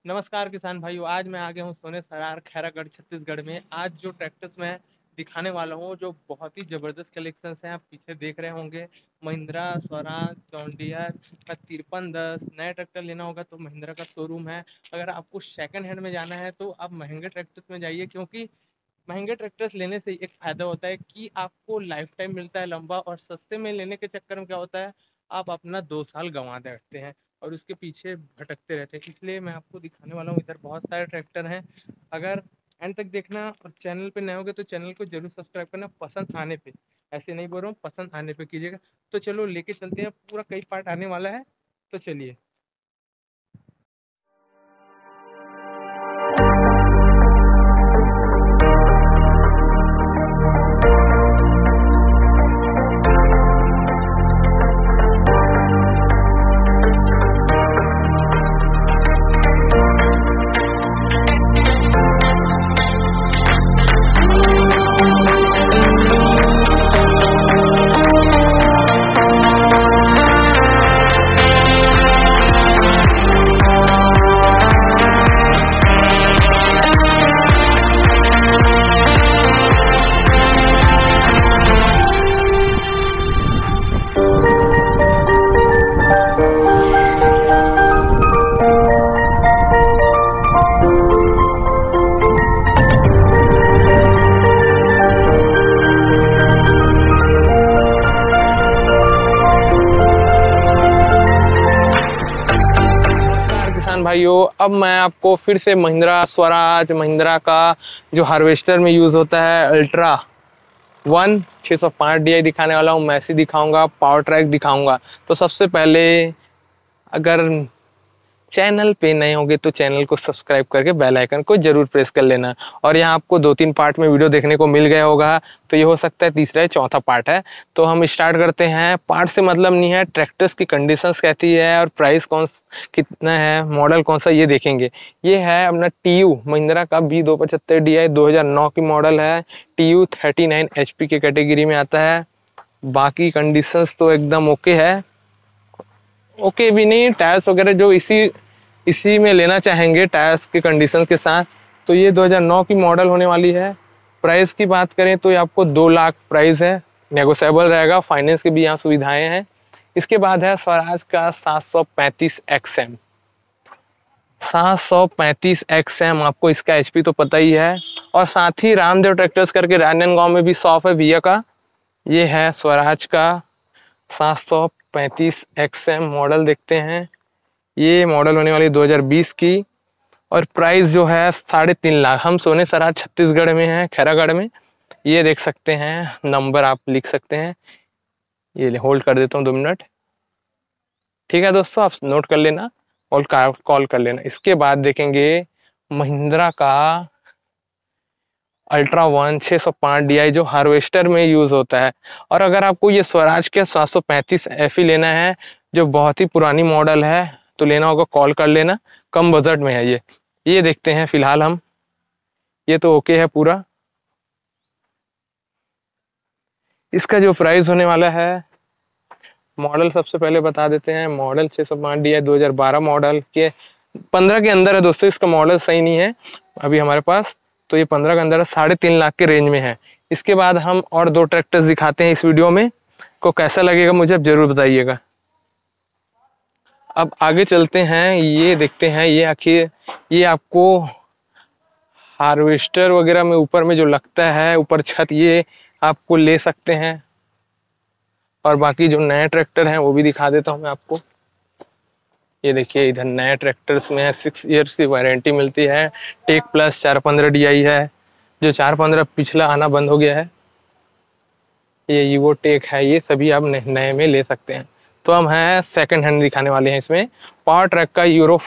नमस्कार किसान भाइयों। आज मैं आ गया हूँ सोने सरार खैरागढ़ छत्तीसगढ़ में। आज जो ट्रैक्टर्स मैं दिखाने वाला हूँ जो बहुत ही ज़बरदस्त कलेक्शंस हैं, आप पीछे देख रहे होंगे। महिंद्रा, स्वराज, जॉन डियर का 5310 नया ट्रैक्टर लेना होगा तो महिंद्रा का शोरूम है। अगर आपको सेकंड हैंड में जाना है तो आप महंगे ट्रैक्टर्स में जाइए, क्योंकि महंगे ट्रैक्टर्स लेने से एक फ़ायदा होता है कि आपको लाइफ टाइम मिलता है लंबा, और सस्ते में लेने के चक्कर में क्या होता है, आप अपना 2 साल गंवा बैठते हैं और उसके पीछे भटकते रहते हैं। इसलिए मैं आपको दिखाने वाला हूँ, इधर बहुत सारे ट्रैक्टर हैं। अगर एंड तक देखना और चैनल पे नए होगे तो चैनल को जरूर सब्सक्राइब करना, पसंद आने पे। ऐसे नहीं बोल रहा हूँ, पसंद आने पे कीजिएगा। तो चलो लेके चलते हैं, पूरा कई पार्ट आने वाला है, तो चलिए। नमस्कार किसान भाइयों, अब मैं आपको फिर से महिंद्रा स्वराज, महिंद्रा का जो हार्वेस्टर में यूज़ होता है अल्ट्रा 605 DI दिखाने वाला हूँ। मैसी दिखाऊंगा, पावर ट्रैक दिखाऊंगा। तो सबसे पहले, अगर चैनल पे नए होंगे तो चैनल को सब्सक्राइब करके बेल आइकन को जरूर प्रेस कर लेना। और यहाँ आपको 2-3 पार्ट में वीडियो देखने को मिल गया होगा, तो ये हो सकता है तीसरा या चौथा पार्ट है। तो हम स्टार्ट करते हैं। पार्ट से मतलब नहीं है, ट्रैक्टर्स की कंडीशंस कैसी है और प्राइस कितना है, मॉडल कौन सा, ये देखेंगे। ये है अपना TU महिंद्रा का B275 DI 2009 की मॉडल है। TU 39 HP के कैटेगरी में आता है। बाकी कंडीशंस तो एकदम ओके है, ओके भी नहीं, टायर्स वगैरह जो इसी में लेना चाहेंगे टायर्स के कंडीशन के साथ, तो ये 2009 की मॉडल होने वाली है। प्राइस की बात करें तो ये आपको 2 लाख प्राइस है, नेगोशिएबल रहेगा, फाइनेंस की भी यहाँ सुविधाएं हैं। इसके बाद है स्वराज का 735 XM। 735 XM, आपको इसका HP तो पता ही है। और साथ ही रामदेव ट्रैक्टर्स करके राजनांदगांव में भी शॉप है भैया का। ये है स्वराज का 735 XM मॉडल। देखते हैं, ये मॉडल होने वाली 2020 की, और प्राइस जो है 3.5 लाख। हम सोने सराज छत्तीसगढ़ में हैं, खैरागढ़ में। ये देख सकते हैं, नंबर आप लिख सकते हैं। ये होल्ड कर देता हूँ 2 मिनट। ठीक है दोस्तों, आप नोट कर लेना और कॉल कर लेना। इसके बाद देखेंगे महिंद्रा का अल्ट्रा 605 DI जो हार्वेस्टर में यूज होता है। और अगर आपको ये स्वराज के 735 FE लेना है, जो बहुत ही पुरानी मॉडल है, तो लेना होगा, कॉल कर लेना। कम बजट में है ये देखते हैं फिलहाल हम। ये तो ओके है पूरा। इसका जो प्राइस होने वाला है, मॉडल सबसे पहले बता देते हैं। मॉडल 605 DI 2012 मॉडल के 15 के अंदर है दोस्तों। इसका मॉडल सही नहीं है अभी हमारे पास, तो ये 15 के अंदर है, 3.5 लाख के रेंज में है। इसके बाद हम और 2 ट्रैक्टर्स दिखाते हैं इस वीडियो में। को कैसा लगेगा मुझे अब जरूर बताइएगा। अब आगे चलते हैं, ये देखते हैं। ये आखिर ये आपको हार्वेस्टर वगैरह में ऊपर में जो लगता है, ऊपर छत, ये आपको ले सकते हैं। और बाकी जो नए ट्रैक्टर हैं वो भी दिखा देता हूँ मैं आपको। ये देखिए, इधर नए ट्रैक्टर्स में है 6 ईयर्स की वारंटी मिलती है। टेक प्लस 415 DI है, जो 415 पिछला आना बंद हो गया है। ये ईवो टेक है, ये सभी आप नए में ले सकते हैं। तो हम हैं सेकंड हैंड दिखाने वाले हैं इसमें। पावर ट्रैक का यूरो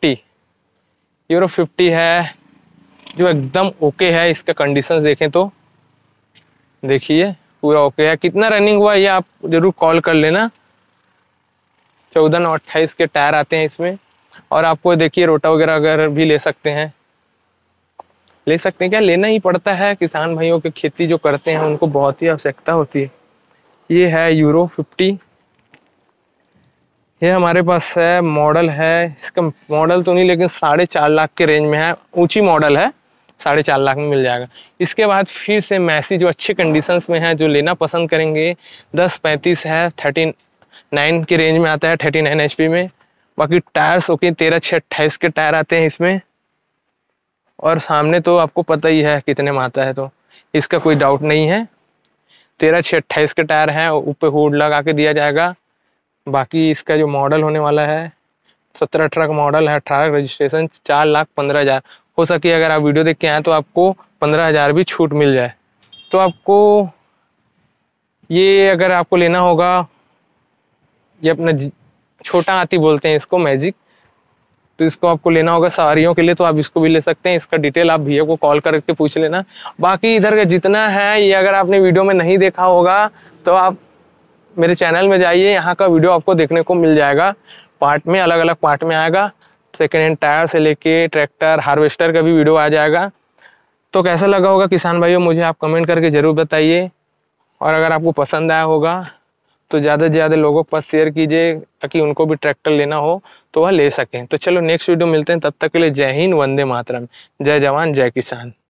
50 है, जो एकदम ओके है। इसका कंडीशंस देखें तो देखिए पूरा ओके है। कितना रनिंग हुआ ये आप जरूर कॉल कर लेना। 14 और 28 के टायर आते हैं इसमें। और आपको देखिए रोटा वगैरह अगर भी ले सकते हैं, क्या लेना ही पड़ता है। किसान भाइयों की खेती जो करते हैं उनको बहुत ही आवश्यकता होती है। ये है यूरो 50। ये हमारे पास है, मॉडल है, इसका मॉडल तो नहीं लेकिन 4.5 लाख के रेंज में है, ऊंची मॉडल है, 4.5 लाख में मिल जाएगा। इसके बाद फिर से मैसी जो अच्छी कंडीशंस में है, जो लेना पसंद करेंगे, 1035 है, 39 के रेंज में आता है, 39 HP में। बाकी टायर्स ओके, 13/6/28 के टायर आते हैं इसमें। और सामने तो आपको पता ही है कितने में आता है, तो इसका कोई डाउट नहीं है, 13/6/28 के टायर हैं, ऊपर हुड लगा के दिया जाएगा। बाकी इसका जो मॉडल होने वाला है 17 का मॉडल है, 18 रजिस्ट्रेशन, 4,15,000। हो सके अगर आप वीडियो देख के आए तो आपको 15,000 भी छूट मिल जाए। तो आपको ये अगर आपको लेना होगा, ये अपना छोटा हाथी बोलते हैं इसको, मैजिक, तो इसको आपको लेना होगा सवारियों के लिए, तो आप इसको भी ले सकते हैं। इसका डिटेल आप भैया को कॉल करके पूछ लेना। बाकी इधर का जितना है ये अगर आपने वीडियो में नहीं देखा होगा तो आप मेरे चैनल में जाइए, यहाँ का वीडियो आपको देखने को मिल जाएगा। पार्ट में अलग अलग पार्ट में आएगा, सेकेंड हैंड टायर से लेके ट्रैक्टर हार्वेस्टर का भी वीडियो आ जाएगा। तो कैसा लगा होगा किसान भाइयों, मुझे आप कमेंट करके ज़रूर बताइए। और अगर आपको पसंद आया होगा तो ज़्यादा से ज़्यादा लोगों के पास शेयर कीजिए, ताकि उनको भी ट्रैक्टर लेना हो तो वह ले सकें। तो चलो नेक्स्ट वीडियो मिलते हैं, तब तक के लिए जय हिंद, वंदे मातरम, जय जवान जय किसान।